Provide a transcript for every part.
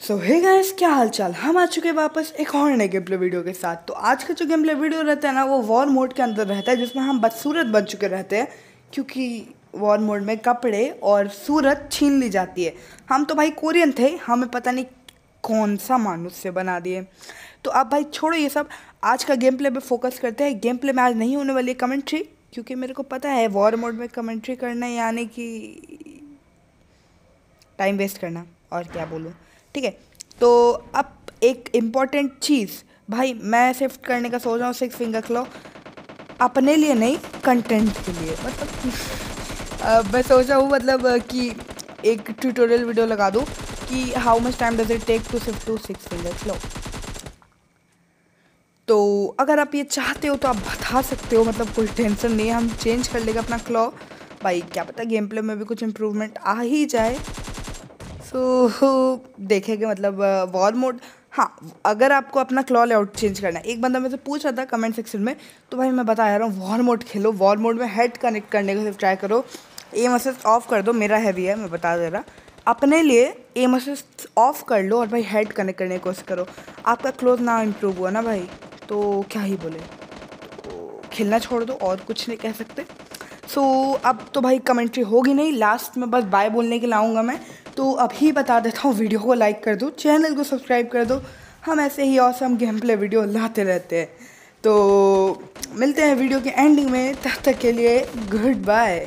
सो hey guys, क्या हाल चाल। हम आ चुके हैं वापस एक और नए गेम प्ले वीडियो के साथ। तो आज का जो गेम प्ले वीडियो रहता है ना, वो वॉर मोड के अंदर रहता है, जिसमें हम बदसूरत बन चुके रहते हैं, क्योंकि वॉर मोड में कपड़े और सूरत छीन ली जाती है। हम तो भाई कोरियन थे, हमें पता नहीं कौन सा मानुष से बना दिए। तो अब भाई छोड़ो ये सब, आज का गेम प्ले पे फोकस करते हैं। गेम प्ले में आज नहीं होने वाली है कमेंट्री, क्योंकि मेरे को पता है वॉर मोड में कमेंट्री करना यानी कि टाइम वेस्ट करना, और क्या बोलूँ। ठीक है, तो अब एक इम्पॉर्टेंट चीज़ भाई मैं शिफ्ट करने का सोच रहा हूँ 6 फिंगर क्लॉ, अपने लिए नहीं, कंटेंट के लिए। मतलब मैं सोच रहा हूँ मतलब कि एक ट्यूटोरियल वीडियो लगा दूँ कि how much time does it take to shift to 6 finger claw. तो अगर आप ये चाहते हो तो आप बता सकते हो, मतलब कोई टेंशन नहीं है, हम चेंज कर लेगा अपना क्लॉ। भाई क्या पता गेम प्ले में भी कुछ इम्प्रूवमेंट आ ही जाए। सो देखेंगे, मतलब वॉर मोड। हाँ, अगर आपको अपना क्लॉ लेआउट चेंज करना है, एक बंदा मेरे से पूछ रहा था कमेंट सेक्शन में, तो भाई मैं बता रहा हूँ वॉर मोड खेलो। वॉर मोड में हेड कनेक्ट करने का सिर्फ ट्राई करो, एम असिस्ट ऑफ कर दो। मेरा हैवी है, मैं बता दे रहा। अपने लिए एम असिस्ट ऑफ कर लो और भाई हेड कनेक्ट करने की कोशिश करो। आपका क्लोज ना इम्प्रूव हुआ ना भाई, तो क्या ही बोले, तो खेलना छोड़ दो, और कुछ नहीं कह सकते। सो अब तो भाई कमेंट्री होगी नहीं, लास्ट में बस बाय बोलने के लिए आऊँगा मैं। तो अभी बता देता हूँ, वीडियो को लाइक कर दो, चैनल को सब्सक्राइब कर दो। हम ऐसे ही ऑसम गेम प्ले वीडियो लाते रहते हैं। तो मिलते हैं वीडियो के एंडिंग में, तब तक के लिए गुड बाय।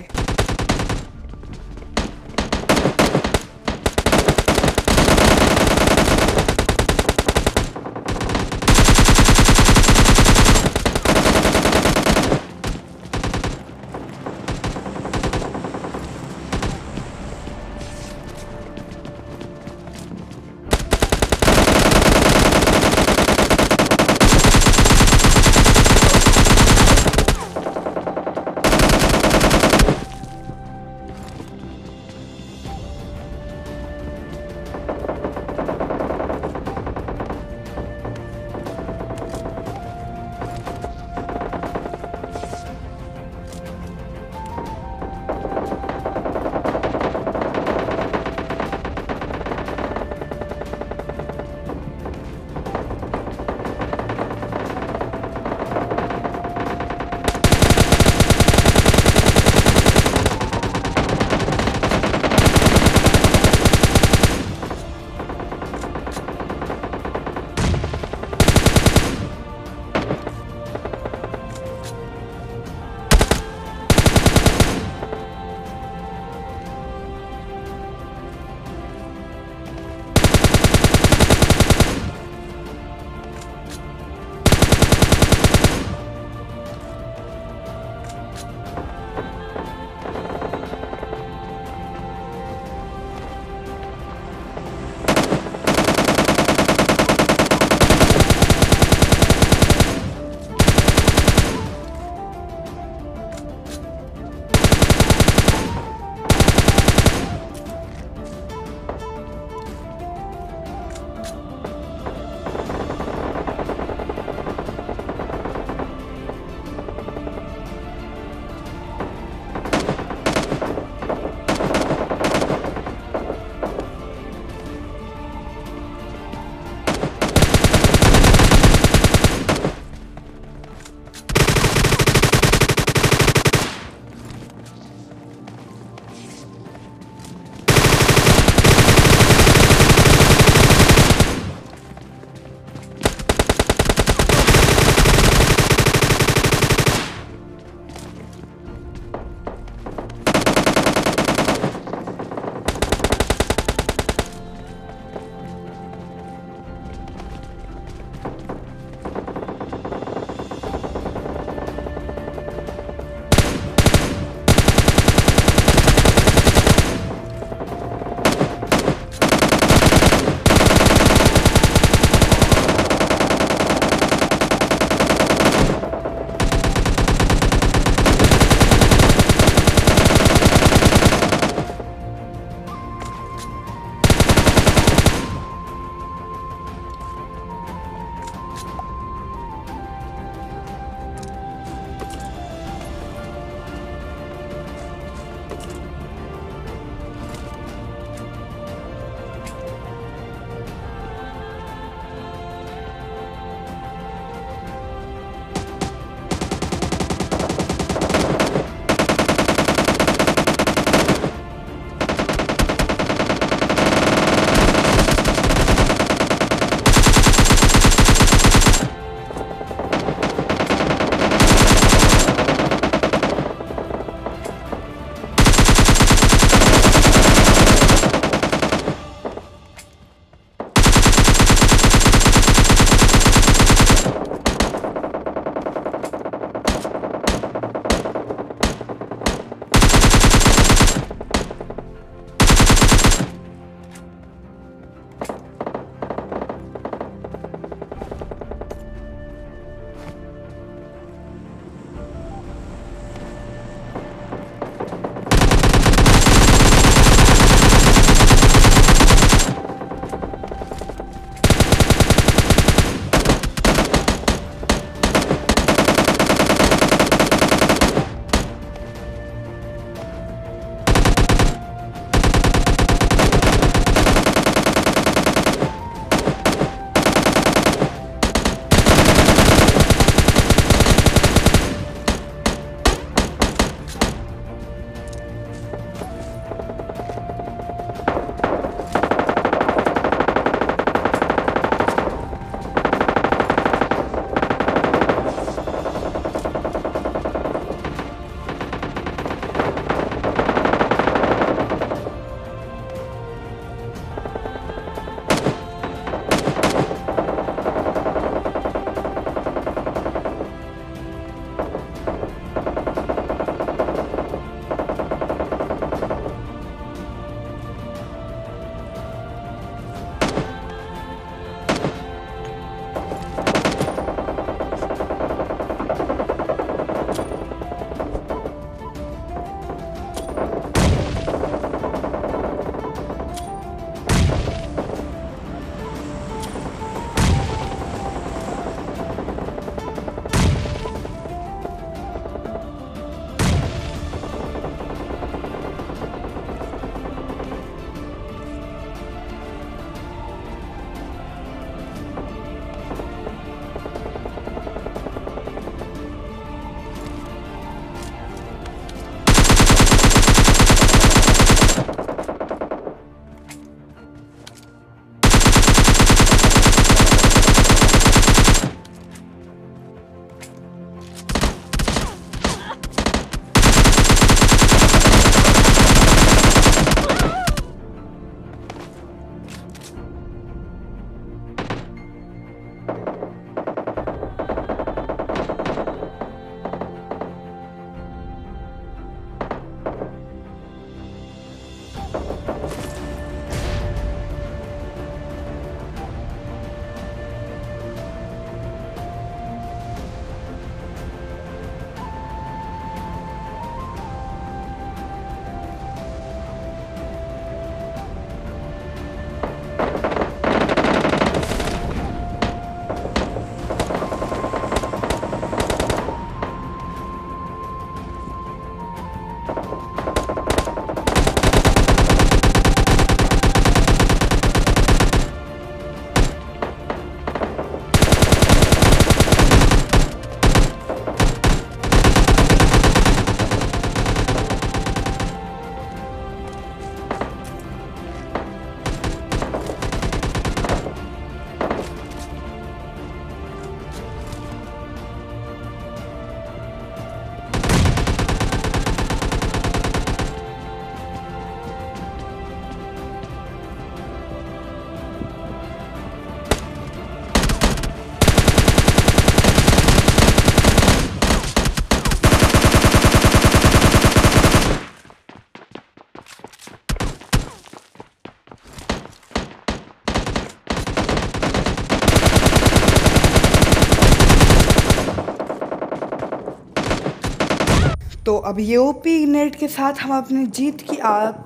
तो अब ये ओपी नेट के साथ हम अपनी जीत की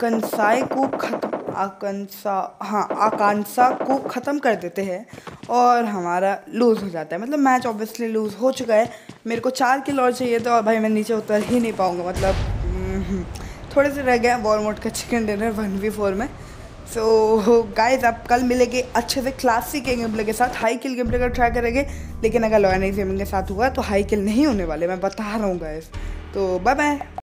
आकांक्षा को ख़त्म कर देते हैं और हमारा लूज़ हो जाता है। मतलब मैच ऑब्वियसली लूज़ हो चुका है। मेरे को 4 किल और चाहिए था और भाई मैं नीचे उतर ही नहीं पाऊँगा। मतलब थोड़े से रह गए वॉर मोड का चिकन डिनर 1v4 में। सो गाइज आप कल मिलेंगे अच्छे से क्लासिक गेम प्ले के साथ, हाई किल गेम प्ले का ट्राई करेंगे। लेकिन अगर लॉयन गेमिंग के साथ हुआ तो हाई किल नहीं होने वाले, मैं बता रहा हूँ गाइज। तो बाय बाय।